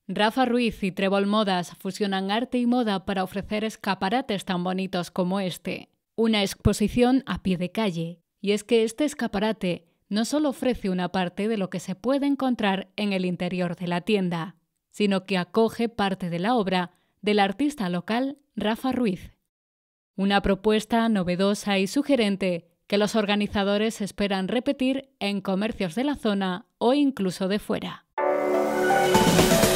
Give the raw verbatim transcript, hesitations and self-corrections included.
Rafa Ruiz y Trébol Modas fusionan arte y moda para ofrecer escaparates tan bonitos como este. Una exposición a pie de calle. Y es que este escaparate no solo ofrece una parte de lo que se puede encontrar en el interior de la tienda, sino que acoge parte de la obra del artista local Rafa Ruiz. Una propuesta novedosa y sugerente que los organizadores esperan repetir en comercios de la zona o incluso de fuera.